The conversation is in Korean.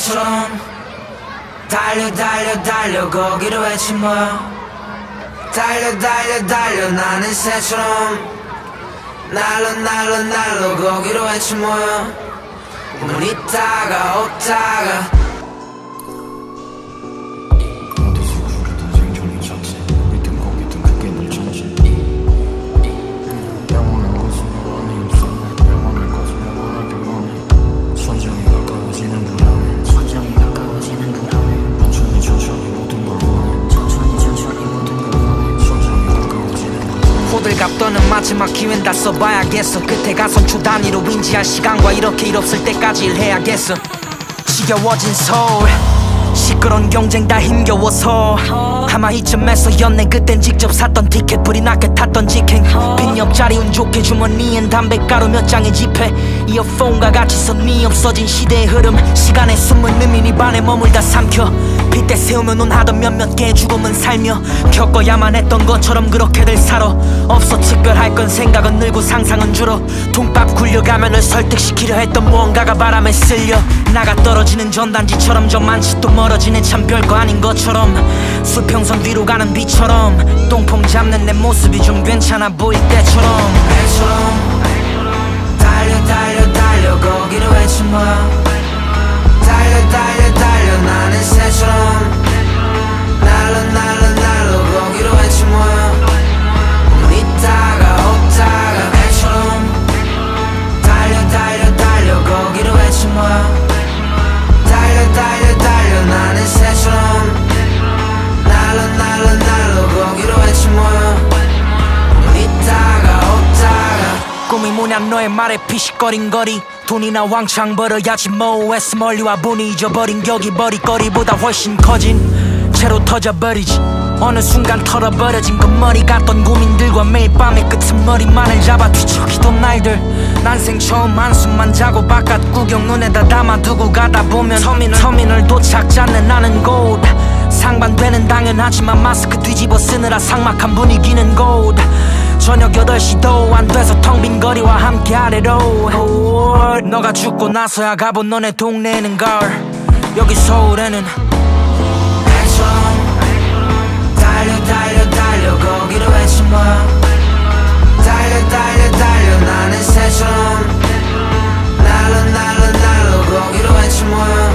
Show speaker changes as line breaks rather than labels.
새처럼 달려 달려 달려 거기로 외치 뭐야. 달려 달려 달려 나는 새처럼 날로 날로 날로 거기로 외치 뭐야. 문 있다가 없다가
호들갑 떠는 마지막 기회는 다 써봐야겠어. 끝에 가선 주 단위로 인지할 시간과 이렇게 일 없을 때까지 일해야겠어. 지겨워진 서울 시끄러운 경쟁 다 힘겨워서 아마 이쯤에서 연애 그땐 직접 샀던 티켓 불이 나게 탔던 직행 빈 옆자리 운 좋게 주머니엔 담배가루 몇 장의 지폐 이어폰과 같이 선미 없어진 시대의 흐름 시간에 숨은 의미 네 반에 머물다 삼켜 빗대 세우며 논하던 몇몇 개의 죽음은 살며 겪어야만 했던 것처럼 그렇게들 살아. 없어 특별할 건 생각은 늘고 상상은 줄어. 통밥 굴려가며 널 설득시키려 했던 무언가가 바람에 쓸려 나가 떨어지는 전단지처럼 저 많지 또 멀어지네 참 별거 아닌 것처럼 수평선 뒤로 가는 비처럼 똥폼 잡는 내 모습이 좀 괜찮아 보일 때처럼
배처럼 달려 달려 달려 거기로 외치 뭐야. 달려 달려 달려 나는 새처럼 날로 날로 날로 거기로 외치 뭐야. 문 있다가 없다가 배처럼 달려 달려 달려 거기로 외치 뭐야. 달려 달려 달려 나는 새처럼 날로 날로 날로 거기로 외치 뭐야. 문 있다가 없다가
꿈이 뭐냐 너의 말에 피식거린 거리 돈이나 왕창 벌어야지 뭐 애써 멀리 와보니 잊어버린 격이 버리거리보다 훨씬 커진 채로 터져버리지 어느 순간 털어버려진 그 머리 같던 고민들과 매일 밤에 끄트머리만을 잡아 뒤척이던 날들 난생 처음 한숨만 자고 바깥 구경 눈에다 담아두고 가다 보면 터미널 도착 잤네 나는 곳 상반되는 당연하지만 마스크 뒤집어 쓰느라 삭막한 분위기는 곳 저녁 8시도 안 돼서 텅 빈 거리와 함께 아래로 너가 죽고 나서야 가본 너네 동네는 걸 여기 서울에는
배처럼 달려 달려 달려 거기로 외치 뭐야. 달려 달려 달려 나는 새처럼 날로 날로 날로 거기로 외치 뭐야.